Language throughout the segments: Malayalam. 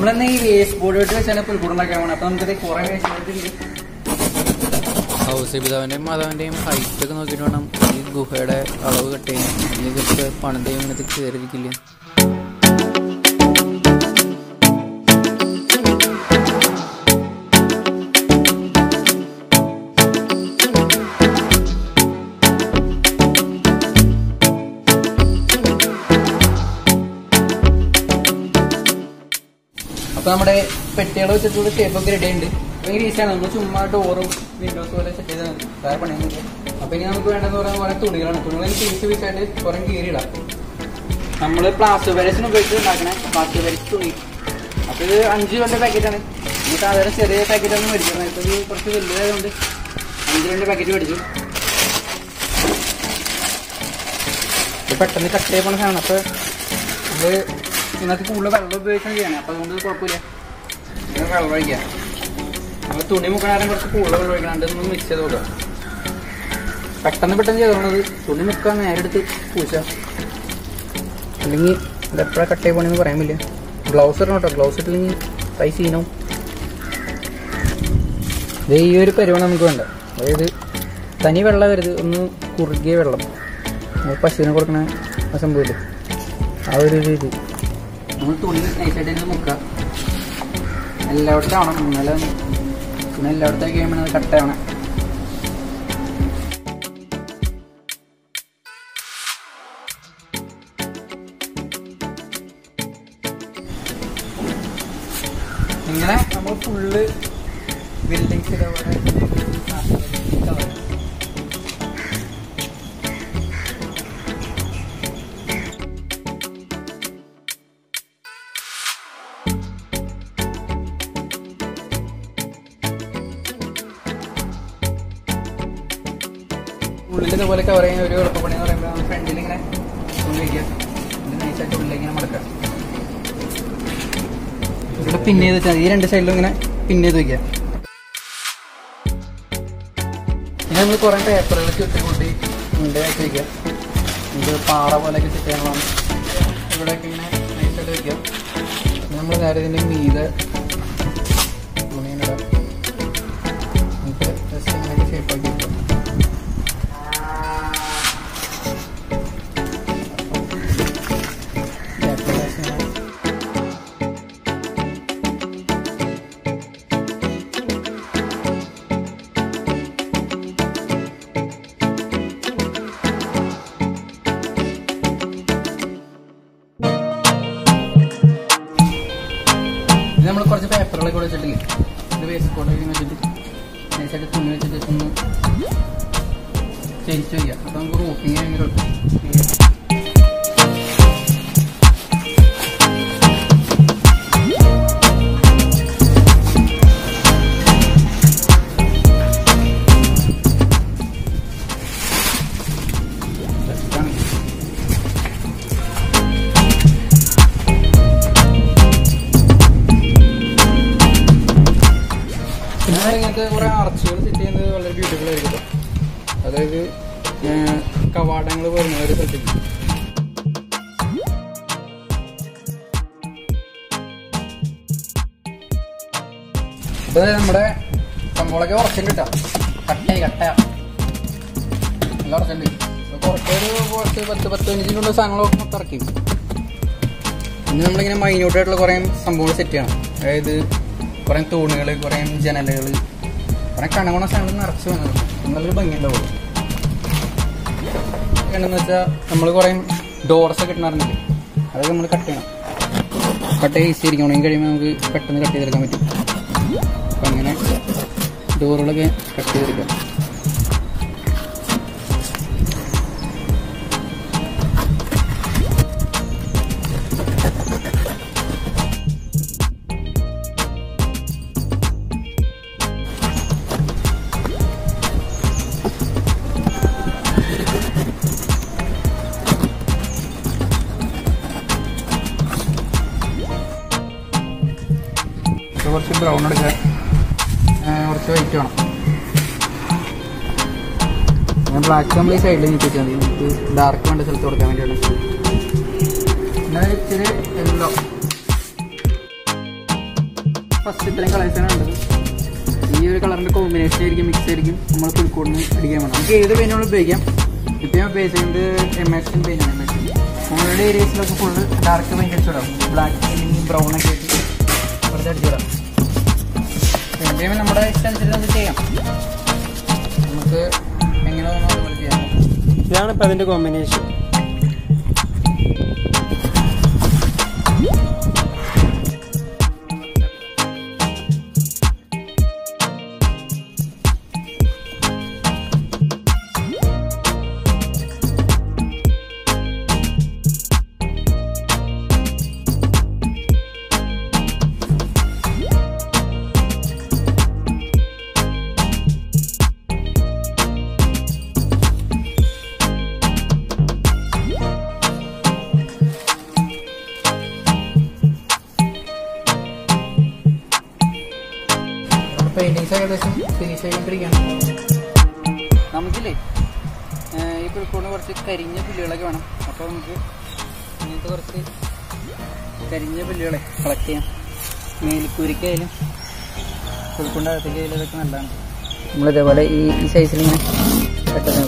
നമ്മളെന്നെ ഈ വേസ്റ്റ് ബോർഡ് വെച്ചാണ് പുൽക്കൂടുണ്ടാക്കാൻ പോകണം. അപ്പൊ നമുക്കത് കുറെ വേസ്റ്റ് ബോർഡ് ഔസേപിതാവിന്റെയും മാതാവിന്റെയും ഹൈറ്റ് ഒക്കെ നോക്കിയിട്ട് വേണം ഈ ഗുഹയുടെ അളവ് കട്ട് ചെയ്യാൻ. ഇതൊക്കെ പണിതയും ഇങ്ങനത്തെ കയറിയിരിക്കില്ല. അപ്പൊ നമ്മുടെ പെട്ടികൾ വെച്ചിട്ടുള്ള ഷേപ്പൊക്കെ റെഡി ഉണ്ട്. ഭയങ്കര ഈസിയാണ്. നമ്മൾ ചുമ്മാ ഡോറും വിൻഡോസ് പോലെ സെറ്റ് ചെയ്താൽ മതി, വേറെ പണിയൊന്നുമില്ല. അപ്പൊ ഇനി നമുക്ക് വേണ്ടതെന്ന് പറയാൻ കുറെ തുണികളാണ്. തുണികൾ പീസ് പീസായിട്ട് കുറെ കീറിയിടാം. നമ്മൾ പ്ലാസ്റ്റർ പാരീസിന് ഉപയോഗിച്ച് ഉണ്ടാക്കണ പ്ലാസ്റ്റർ പാരീസ് തുണി. അപ്പൊ ഇത് 5 രൂപ പാക്കറ്റാണ്. ഈ സാധാരണ ചെറിയ പാക്കറ്റാണ് മേടിക്കുന്നത്. ഇപ്പൊ ഇത് കുറച്ച് വലുതായതുകൊണ്ട് 5 രൂപ പാക്കറ്റ് മേടിച്ചു. ഇത് പെട്ടെന്ന് കട്ട് ചെയ്യപ്പെടുന്ന സാധനം. അപ്പൊ അത് ഇതിനകത്ത് കൂടുതൽ വെള്ളം ഉപയോഗിച്ചാണ് ചെയ്യണം. അപ്പൊ അതുകൊണ്ട് കുഴപ്പമില്ല. ഇങ്ങനെ വെള്ളം ഒഴിക്കാം. നമ്മൾ തുണി മുക്കണാരം കുറച്ച് കൂടുതൽ വെള്ളം ഒഴിക്കണം. ഒന്ന് മിക്സ് ചെയ്ത് നോക്കാം. പെട്ടെന്ന് ചെയ്തോണത്. തുണി മുക്കാൻ നേരെ എടുത്ത് പൂച്ച, അല്ലെങ്കിൽ ഇതെപ്പോഴാണ് കട്ട് ചെയ്ത് പോകണമെന്ന് പറയാൻ പറ്റില്ല. ഗ്ലൗസ് ഇടണം കേട്ടോ. ഗ്ലൗസ് ഇട്ടില്ലെങ്കിൽ കൈ സീനാവും. ഇത് ഈ ഒരു പരിവാണ് നമുക്ക് വേണ്ട. അതായത് തനി വെള്ളം വരുത്, ഒന്ന് കുറുകിയ വെള്ളം. പശുവിനെ കൊടുക്കണ ആ സംഭവമില്ല, ആ ഒരു ഇത്. നമ്മൾ തുണി നൈസായിട്ട് മുക്കുക. എല്ലായിടത്തും ആവണം. ഇന്നലെ പിന്നെ എല്ലായിടത്തേക്ക് കഴിയുമ്പോൾ അത് കട്ടാവണം. ഇങ്ങനെ നമ്മൾ ഫുള്ള് ബിൽഡിങ്സ് ഇതേപോലെ ഉള്ളിൽ ഇതുപോലെ കവർ ചെയ്യുന്ന ഒരു എളുപ്പപ്പണി എന്ന് പറയുമ്പോൾ നമ്മൾ ഫ്രണ്ടിൽ ഇങ്ങനെ തുണി വയ്ക്കുക. ഇത് നൈസായിട്ട് ഉള്ളിലേക്ക് ഇങ്ങനെ മടക്കുക. ഇവിടെ പിൻ ചെയ്ത് വെച്ചാൽ ഈ 2 സൈഡിലും ഇങ്ങനെ പിൻ ചെയ്ത് വയ്ക്കുക. പിന്നെ നമ്മൾ കുറേ പേപ്പറുകൾ ചുറ്റി ഉണ്ടാക്കി വയ്ക്കുക. ഇത് പാറ പോലെയൊക്കെ സെറ്റ് ചെയ്യണം. ഇവിടെയൊക്കെ ഇങ്ങനെ നൈസായിട്ട് വയ്ക്കുക. പിന്നെ നമ്മൾ നേരെ ഇതിൻ്റെ മീതെ തുണിയിടാം. നമുക്ക് ജസ്റ്റ് ഇങ്ങനെയൊക്കെ ഷേപ്പാക്കി വയ്ക്കുക. ഇത് നമ്മൾ കുറച്ച് പേപ്പറുകളൊക്കെ കൂടെ വെച്ചിട്ടില്ലേ, ഇത് വേസ്റ്റ് കോട്ടൊക്കെ വെച്ചിട്ട് നൈസായിട്ട് തുണി വെച്ചിട്ട് ഒന്ന് ചേഞ്ച് ചെയ്യുക. അപ്പോൾ നമുക്ക് റൂഫിങ് ഭയങ്കര ഇങ്ങനത്തെ കുറെ ആർച്ചുകൾ സെറ്റ് ചെയ്യുന്നത് വളരെ ബ്യൂട്ടിഫുൾ ആയിരിക്കും. അതായത് കവാടങ്ങൾ വരുന്ന ഒരു സ്ഥലത്തേക്ക്. അപ്പൊ നമ്മുടെ സംഭവങ്ങളൊക്കെ ഉറച്ചുണ്ട് കേട്ടോ. കട്ട നല്ല ഉറച്ചുണ്ട്. കുറച്ച് 10-15 സാധനങ്ങളൊക്കെ മൊത്തം ഇറക്കി. ഇനി നമ്മളിങ്ങനെ മൈന്യൂട്ടായിട്ടുള്ള കുറേ സംഭവങ്ങൾ സെറ്റ് ചെയ്യണം. അതായത് കുറേ തൂണുകൾ, കുറേ ജനലുകൾ, കുറേ കണകുണ സാധനങ്ങൾ നിറച്ച് വന്നത് നല്ലൊരു ഭംഗിയുണ്ടാവുള്ളൂ. എന്താണെന്ന് വെച്ചാൽ നമ്മൾ കുറേ ഡോർസൊക്കെ ഇട്ടുണ്ടായിരുന്നില്ലേ, അതൊക്കെ നമ്മൾ കട്ട് ചെയ്യണം. കട്ട് ഈസി ആയിരിക്കും. ഉണങ്ങി കഴിയുമ്പോൾ നമുക്ക് പെട്ടെന്ന് കട്ട് ചെയ്തെടുക്കാൻ പറ്റും. അപ്പം അങ്ങനെ ഡോറുകളൊക്കെ കട്ട് ചെയ്തെടുക്കാം. കുറച്ച് ബ്രൗൺ എടുക്കുക, കുറച്ച് വൈറ്റ് വേണം. ഞാൻ ബ്ലാക്ക് നമ്മൾ ഈ സൈഡിൽ നീക്കി വെച്ചാൽ മതി. നമുക്ക് ഡാർക്ക് വേണ്ട സ്ഥലത്ത് കൊടുക്കാൻ വേണ്ടിയാണ്. പിന്നെ ഇച്ചിരി യെല്ലോ, ഫസ്റ്റ് ഇത്രയും കളേഴ്സാണ് ഉള്ളത്. ഈ ഒരു കളറിൻ്റെ കോമ്പിനേഷൻ ആയിരിക്കും, മിക്സ് ആയിരിക്കും നമ്മൾ പുൽക്കൂടിന് അടിക്കാൻ വേണം. നമുക്ക് ഏത് പെയിൻറ്റ് നമ്മൾ ഉപയോഗിക്കാം. ഇപ്പോൾ ഞാൻ ഉപയോഗിക്കുന്നത് emulsion പെയിൻ്റാണ്. നമ്മളുടെ ഏരിയസിലൊക്കെ ഫുള്ള് ഡാർക്ക് പെയിൻറ്റ് അടിച്ചിടാം. ബ്ലാക്ക് അല്ലെങ്കിൽ ബ്രൗൺ ഒക്കെ ആയിട്ട് കുറച്ച് അടിച്ചിടാം. പെയിൻറ്റ് ചെയ്യുമ്പോൾ നമ്മുടെ ഇഷ്ടം അനുസരിച്ച് നമുക്ക് ചെയ്യാം. നമുക്ക് എങ്ങനെ തോന്നുന്നു അതുപോലെ ചെയ്യാം. ഇതാണ് ഇപ്പോൾ അതിൻ്റെ കോമ്പിനേഷൻ. പെയിൻറ്റിങ്സ് ഏകദേശം ഫിനിഷ് ചെയ്തുകൊണ്ടിരിക്കുകയാണ്. നമുക്കില്ലേ ഈ പുൽക്കൂടിന് കുറച്ച് കരിഞ്ഞ പുല്ലുകളൊക്കെ വേണം. അപ്പോൾ നമുക്ക് ഇങ്ങനത്തെ കുറച്ച് കരിഞ്ഞ പുല്ലുകളെ കളക്ട് ചെയ്യാം. മേൽക്കൂരിക്കായാലും പുൽക്കൂടിൻ്റെ അകത്തേക്കായാലും ഇതൊക്കെ നല്ലതാണ്. നമ്മളിതേപോലെ ഈ സൈസിലിങ്ങനെ പെട്ടെന്ന്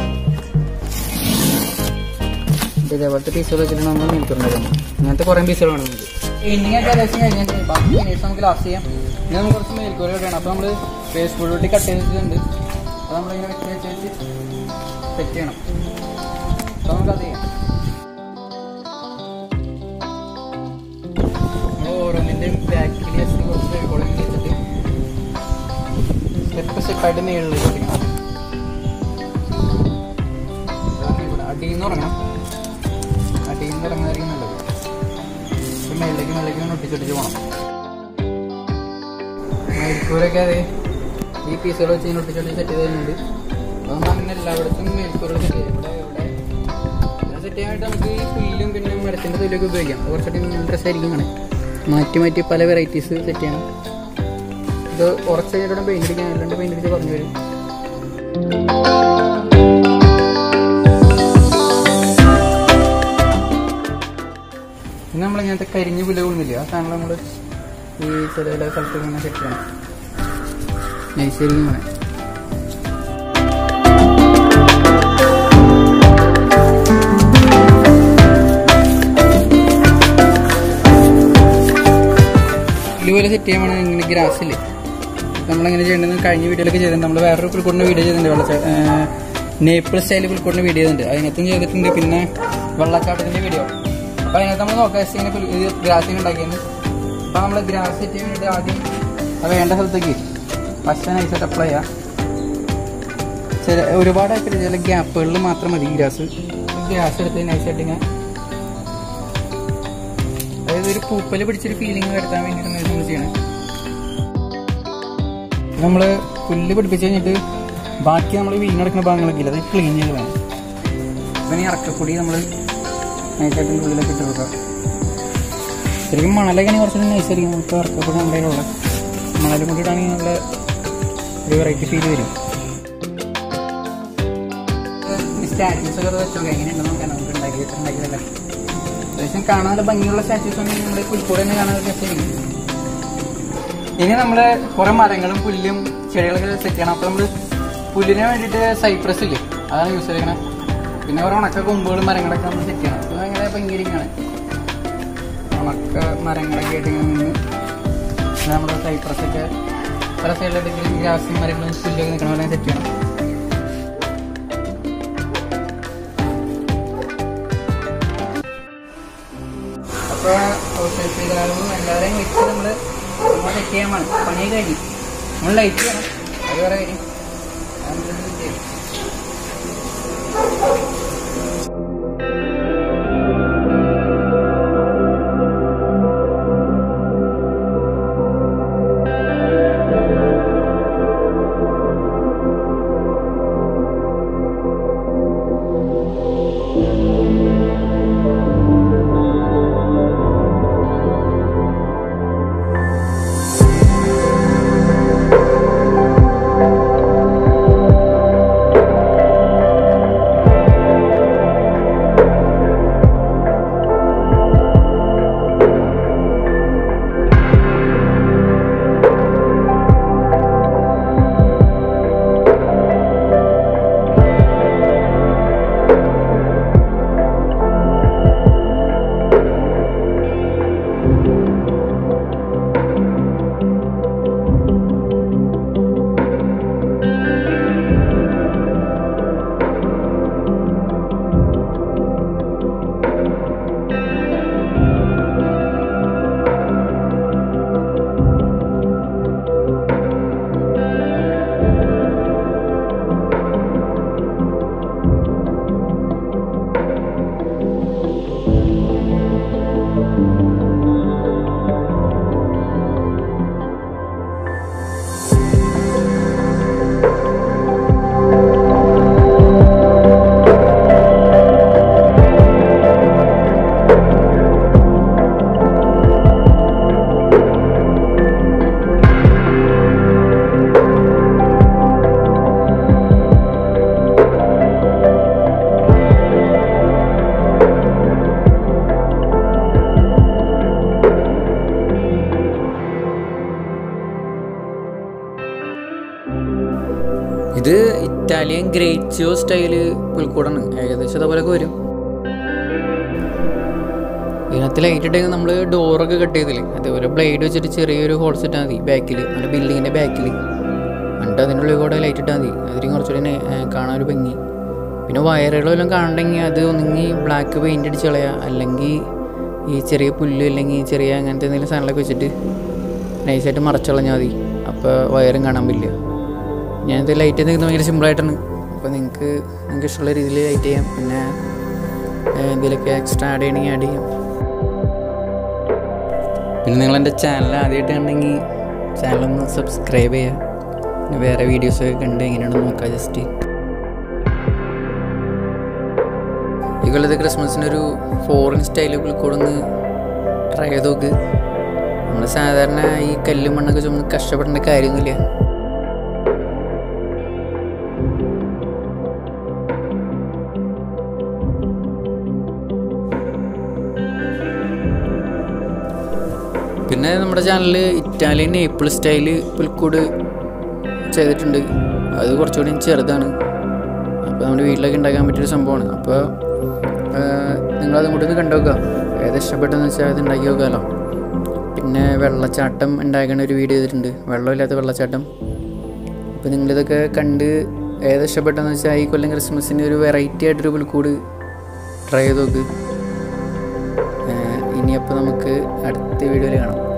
ഇതേപോലത്തെ പീസുകൾ വെച്ചിട്ട് നമ്മൾ മേൽക്കൂറുണ്ടായിരുന്നു. ഇങ്ങനത്തെ കുറേ പീസുകൾ വേണം നമുക്ക്. പെയിൻറ്റിങ് ഒക്കെ ഏകദേശം കഴിഞ്ഞിട്ട് ബാക്കി ഫിനിഷ് നമുക്ക് ലാസ്റ്റ് ചെയ്യാം. ഇനി നമുക്ക് കുറച്ച് മേൽക്കൂര വേണം. അപ്പോൾ നമ്മൾ വേസ്റ്റ് പുള്ളി കട്ട് ചെയ്തിട്ടുണ്ട്. അപ്പോൾ നമ്മളിങ്ങനെ വെച്ച് സെറ്റ് ചെയ്യണം. അപ്പോൾ നമുക്കത് ചെയ്യാം. നമ്മൾ ഓരോന്നിൻ്റെയും ബാക്കിൽ ജസ്റ്റ് കുറച്ച് ഫെവിക്കോൾ വെച്ചിട്ട് സ്റ്റെപ്പായിട്ട് മേളിൽ വെക്കണം. അടിയിൽ നിന്ന് ഇറങ്ങണം. അടിയിൽ നിന്ന് ഇറങ്ങാതിരിക്കും നല്ലത്. മേളിലേക്ക് ഒട്ടിച്ചൊട്ടിച്ച് പോകണം. മേൽക്കൂരൊക്കെ അതെ ഈ പീസുകൾ വെച്ച് ഒട്ടിച്ചൊട്ടി സെറ്റ് ചെയ്ത് തരുന്നുണ്ട്. അതൊന്നും അങ്ങനെ എല്ലായിടത്തും മേൽക്കൂറുകൾ സെറ്റ് ചെയ്യും. ഇവിടെ സെറ്റ് ചെയ്യാനായിട്ട് നമുക്ക് ഈ പുല്ലും പിന്നെ മരത്തിൻ്റെ തൊലിയൊക്കെ ഉപയോഗിക്കാം. അത് കുറച്ചൊക്കെ ഇൻട്രസ്റ്റ് ആയിരിക്കും. അങ്ങനെ മാറ്റി പല വെറൈറ്റീസ് സെറ്റ് ചെയ്യണം. ഇത് കുറച്ച് കഴിഞ്ഞിട്ട് പെയിൻ്റ് അടിക്കാൻ അല്ലാണ്ട് പെയിൻ്റ് അടിച്ച് പറഞ്ഞു വരും. പിന്നെ നമ്മളിങ്ങനത്തെ കരിഞ്ഞ പുല്ല് കൊള്ളുന്നില്ല. ആ സാധനങ്ങൾ നമ്മൾ ഈ ചില സ്ഥലത്ത് ഇങ്ങനെ സെറ്റ് ചെയ്യണം. നൈസായിരിക്കും വേണം. ഇതുപോലെ സെറ്റ് ചെയ്യാൻ വേണം. ഇങ്ങനെ ഗ്രാസിൽ നമ്മളെങ്ങനെ ചെയ്യേണ്ടത് കഴിഞ്ഞ വീഡിയോയിലൊക്കെ ചെയ്തിട്ടുണ്ട്. നമ്മൾ വേറൊരു പുൽക്കൂടിൻ്റെ വീഡിയോ ചെയ്തിട്ടുണ്ട്. നേപ്പിൾ സ്റ്റൈൽ പുൽക്കൂടിൻ്റെ വീഡിയോ ചെയ്തിട്ടുണ്ട്. അതിനകത്തും ചെയ്തിട്ടുണ്ട്. പിന്നെ വെള്ളച്ചാട്ടത്തിൻ്റെ വീഡിയോ. അപ്പോൾ അതിനകത്ത് നമ്മൾ നോക്കാം ഇങ്ങനെ ഗ്രാസിന് ഉണ്ടാക്കിയത്. അപ്പോൾ നമ്മൾ ഗ്രാസ് സെറ്റ് ചെയ്യാൻ വേണ്ടി ആദ്യം അത് വേണ്ട സ്ഥലത്തേക്ക് പശ നൈസായിട്ട് അപ്ലൈ ചെയ്യാം. ഒരുപാടായിട്ട് ചില ഗ്യാപ്പുകളിൽ മാത്രം മതി ഗ്രാസ് എടുത്ത് നൈസായിട്ട് ഇങ്ങനെ, അതായത് ഒരു പൂപ്പല് പിടിച്ചൊരു ഫീലിംഗ് വരുത്താൻ വേണ്ടിയിട്ടാണ് നമ്മൾ ചെയ്യണത്. നമ്മൾ പുല്ല് പിടിപ്പിച്ച് കഴിഞ്ഞിട്ട് ബാക്കി നമ്മൾ വീണെടുക്കുന്ന ഭാഗങ്ങളൊക്കെ ഇല്ല, അത് ക്ലീൻ ചെയ്ത് വേണം. പിന്നെ ഈ ഇറക്കപ്പൊടി നമ്മൾ നൈസായിട്ട് ഉള്ളിലൊക്കെ ഇട്ട് കൊടുക്കുക. ശരിക്കും മണലൊക്കെ കുറച്ചുകൂടി നൈസായിരിക്കും. നമുക്ക് ഇറക്കപ്പൊടി നമ്മുടെ കയ്യിലുള്ള മണലും കൊണ്ടിട്ടാണെങ്കിൽ നല്ല ഒരു വെറൈറ്റി ഫീൽ വരും. സ്റ്റാച്യൂസ് ഒക്കെ വെച്ചോക്കെ എങ്ങനെയുണ്ടെന്ന് നോക്കാൻ നമുക്ക് ഉണ്ടാക്കിയതല്ല. അത്യാവശ്യം കാണാൻ നല്ല ഭംഗിയുള്ള സ്റ്റാച്യൂസ് ആണെങ്കിൽ നമ്മുടെ പുൽക്കൂട് തന്നെ കാണാൻ രസമായിരിക്കും. ഇനി നമ്മൾ കുറേ മരങ്ങളും പുല്ലും ചെടികളൊക്കെ സെറ്റ് ചെയ്യണം. അപ്പോൾ നമ്മൾ പുല്ലിന് വേണ്ടിയിട്ട് സൈപ്രസ് ഇല്ലേ, അതാണ് യൂസ് ചെയ്യണം. പിന്നെ കുറേ ഉണക്ക കൊമ്പുകളും മരങ്ങളൊക്കെ നമ്മൾ സെറ്റ് ചെയ്യണം. അത് ഭയങ്കര ഭംഗിയിരിക്കുകയാണ്. ഉണക്ക മരങ്ങളൊക്കെ ആയിട്ട് ഇങ്ങനെ നിന്ന് നമ്മുടെ സൈപ്രസൊക്കെ പല സൈഡിലായിട്ട് ഗ്രാസും മരങ്ങളും പുല്ലൊക്കെ നിൽക്കണ പോലെ സെറ്റ് ചെയ്യണം. അപ്പോൾ എല്ലാവരെയും വെച്ച് നമ്മൾ സെറ്റ് ചെയ്യാൻ വേണം. പണി കഴിഞ്ഞു നമ്മൾ ലൈറ്റ് ചെയ്യണം. അത് വേറെ കാര്യം. ഗ്രേച്ചിയോ സ്റ്റൈല് പുൽക്കൂടാണ്. ഏകദേശം അതുപോലെയൊക്കെ വരും. ഇതിനകത്ത് ലൈറ്റ് ഇട്ടെങ്കിൽ നമ്മൾ ഡോറൊക്കെ കട്ട് ചെയ്തില്ലേ, അതേപോലെ ബ്ലേഡ് വെച്ചിട്ട് ചെറിയൊരു ഹോൾസ് ഇട്ടാൽ മതി ബാക്കിൽ, നമ്മുടെ ബിൽഡിങ്ങിൻ്റെ ബാക്കിൽ. എന്നിട്ട് അതിൻ്റെ ഉള്ളിൽ കൂടെ ലൈറ്റ് ഇട്ടാൽ മതി. അതിന് കുറച്ചുകൂടി കാണാൻ ഒരു ഭംഗി. പിന്നെ വയറുകളെല്ലാം കാണണമെങ്കിൽ അത് ഒന്നെങ്കിൽ ബ്ലാക്ക് പെയിൻ്റ് അടിച്ച് കളയുക, അല്ലെങ്കിൽ ഈ ചെറിയ പുല്ല് അല്ലെങ്കിൽ ചെറിയ അങ്ങനത്തെ എന്തെങ്കിലും സാധനങ്ങളൊക്കെ വെച്ചിട്ട് നൈസായിട്ട് മറച്ച് കളഞ്ഞാൽ മതി. അപ്പോൾ വയറും കാണാൻ പറ്റില്ല. ഞാനത് ലൈറ്റ് നിൽക്കുന്നത് ഭയങ്കര സിമ്പിളായിട്ടാണ്. അപ്പോൾ നിങ്ങൾക്ക് ഇഷ്ടമുള്ള രീതിയിൽ ലൈറ്റ് ചെയ്യാം. പിന്നെ എന്തെങ്കിലുമൊക്കെ എക്സ്ട്രാ ആഡ് ചെയ്യണമെങ്കിൽ ആഡ് ചെയ്യാം. പിന്നെ നിങ്ങളെൻ്റെ ചാനൽ ആദ്യമായിട്ട് കണ്ടെങ്കിൽ ചാനലൊന്ന് സബ്സ്ക്രൈബ് ചെയ്യുക. പിന്നെ വേറെ വീഡിയോസൊക്കെ കണ്ട് എങ്ങനെയാണെന്ന് നോക്കാം. ജസ്റ്റ് ഈ കൊല്ലത്തെ ക്രിസ്മസിനൊരു ഫോറിൻ സ്റ്റൈൽ പുൽക്കൂടൊന്ന് ട്രൈ ചെയ്ത് നോക്ക്. നമ്മൾ സാധാരണ ഈ കല്ലും മണ്ണൊക്കെ ചുമന്ന് കഷ്ടപ്പെടേണ്ട കാര്യമൊന്നുമില്ല. പിന്നെ നമ്മുടെ ചാനലിൽ ഇറ്റാലിയൻ നേപ്പിൾ സ്റ്റൈല് പുൽക്കൂട് ചെയ്തിട്ടുണ്ട്. അത് കുറച്ചുകൂടി ചെറുതാണ്. അപ്പോൾ നമ്മുടെ വീട്ടിലൊക്കെ ഉണ്ടാക്കാൻ പറ്റിയൊരു സംഭവമാണ്. അപ്പോൾ നിങ്ങളതും കൂടി ഒന്ന് കണ്ടുനോക്കുക. ഏത് ഇഷ്ടപ്പെട്ടെന്ന് വെച്ചാൽ അത് ഉണ്ടാക്കി നോക്കാമല്ലോ. പിന്നെ വെള്ളച്ചാട്ടം ഉണ്ടാക്കുന്ന ഒരു വീഡിയോ ചെയ്തിട്ടുണ്ട്, വെള്ളമില്ലാത്ത വെള്ളച്ചാട്ടം. അപ്പോൾ നിങ്ങളിതൊക്കെ കണ്ട് ഏത് ഇഷ്ടപ്പെട്ടെന്ന് വെച്ചാൽ ഈ കൊല്ലം ക്രിസ്മസിന് ഒരു വെറൈറ്റി ആയിട്ടൊരു പുൽക്കൂട് ട്രൈ ചെയ്ത് നോക്ക്. ഇനിയപ്പോൾ നമുക്ക് അടുത്ത വീഡിയോയിൽ കാണാം.